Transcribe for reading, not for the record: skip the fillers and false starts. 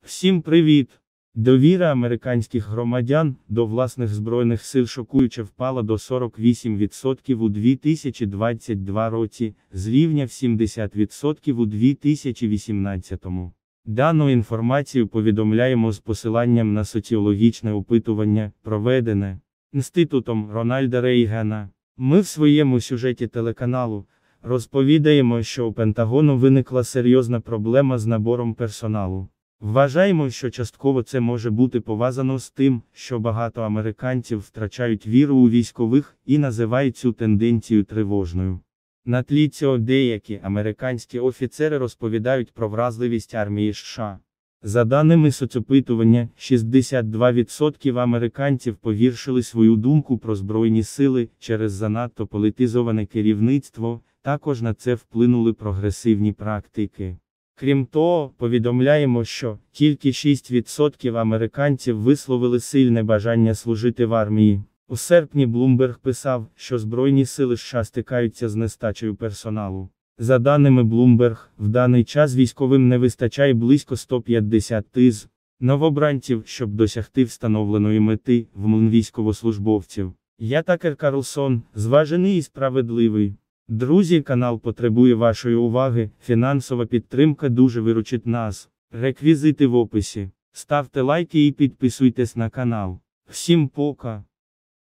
Всім привіт! Довіра американських громадян до власних збройних сил шокуюче впала до 48% у 2022 році, з рівня в 70% у 2018. Дану інформацію повідомляємо з посиланням на соціологічне опитування, проведене Інститутом Рональда Рейгана. Ми в своєму сюжеті телеканалу розповідаємо, що у Пентагону виникла серйозна проблема з набором персоналу. Вважаємо, що частково це може бути пов'язано з тим, що багато американців втрачають віру у військових і називають цю тенденцію тривожною. На тлі цього деякі американські офіцери розповідають про вразливість армії США. За даними соцопитування, 62% американців погіршили свою думку про Збройні сили через занадто політизоване керівництво, також на це вплинули прогресивні практики. Крім того, повідомляємо, що тільки 6% американців висловили сильне бажання служити в армії. У серпні Bloomberg писав, що Збройні сили США стикаються з нестачею персоналу. За даними Bloomberg, в даний час військовим не вистачає близько 150 тисяч новобранців, щоб досягти встановленої мети – ВМН військовослужбовців. Я Такер Карлсон, зважений і справедливий. Друзі, канал потребує вашої уваги, фінансова підтримка дуже виручить нас. Реквізити в описі. Ставте лайки і підписуйтесь на канал. Всім пока!